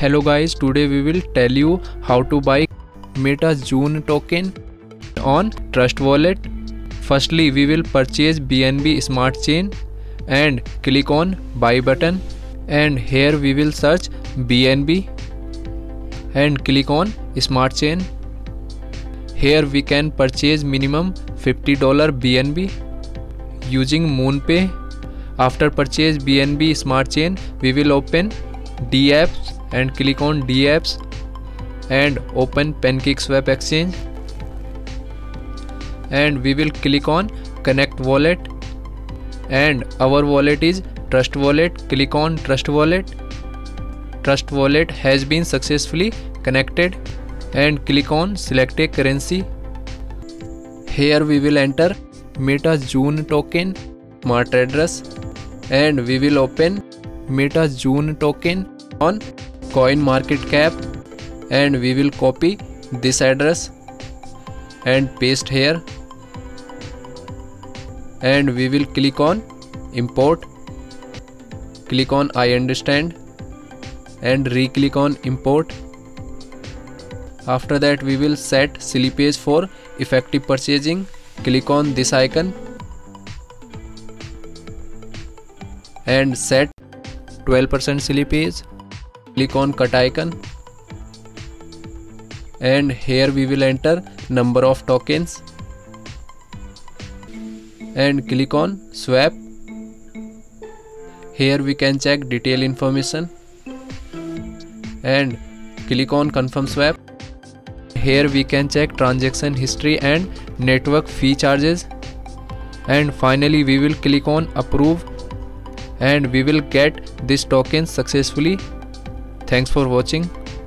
Hello guys, today we will tell you how to buy Meta June token on Trust Wallet. Firstly, we will purchase BNB Smart Chain and click on buy button, and here we will search BNB and click on Smart Chain. Here we can purchase minimum $50 BNB using MoonPay. After purchase BNB Smart Chain, we will open dApps and click on dApps and open PancakeSwap exchange, and we will click on connect wallet, and our wallet is Trust Wallet. Click on Trust Wallet. Trust Wallet has been successfully connected, and click on select a currency. Here we will enter Meta June token smart address, and we will open Meta June token on CoinMarketCap, and we will copy this address and paste here, and we will click on import. Click on I understand and re-click on import. After that we will set slippage for effective purchasing. Click on this icon and set 12% slippage. Click on cut icon, and here we will enter number of tokens and click on swap. Here we can check detail information and click on confirm swap. Here we can check transaction history and network fee charges, and finally we will click on approve, and we will get this token successfully. Thanks for watching.